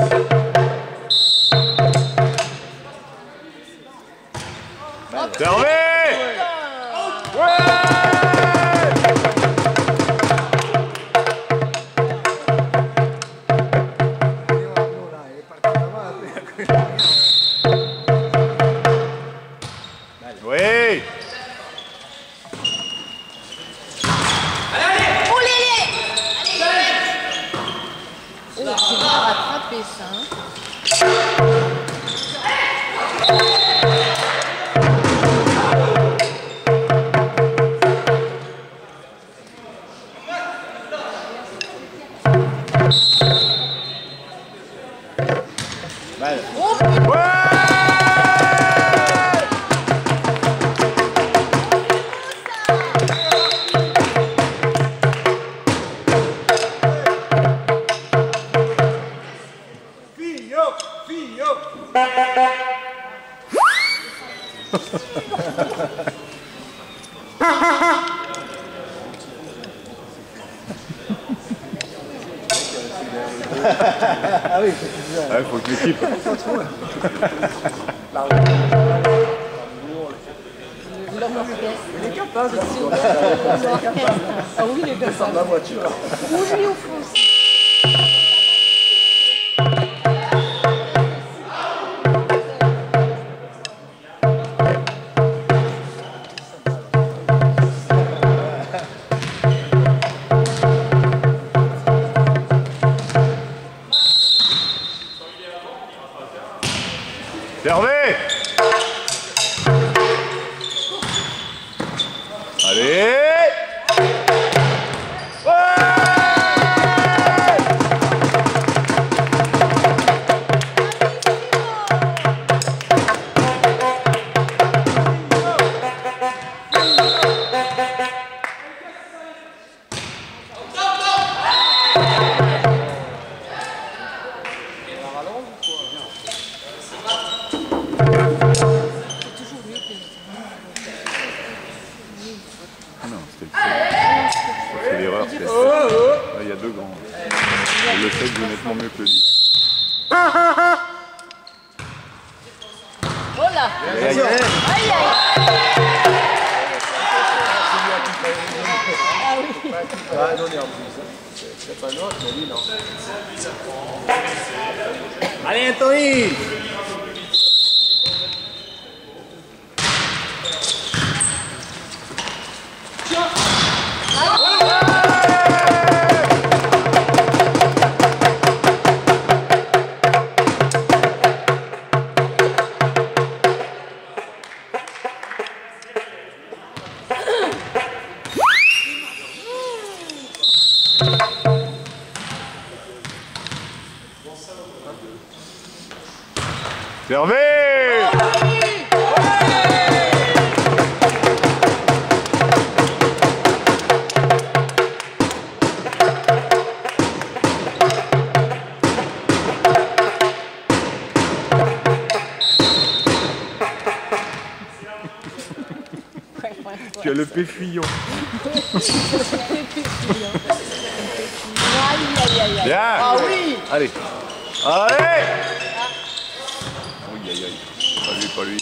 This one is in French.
Servez! Oui! Oh, c'est bien rattrapé ça. Ah oui, il faut que l'équipe. Il est capable. Ah oui, il est capable. La voiture. Oui, au fond. Servez! Allez! C'est l'erreur. Il y a deux grands. Le fait est nettement mieux que le 10. Oh là! Aïe, aïe, aïe. Aïe, Ah, donner en plus. C'est pas notre, mais lui, non. Allez, Anthony! Servez! Tu as le péfillon. Bien. Ah oui! Allez. Allez! Oui, aïe, aïe. Pas lui, pas lui.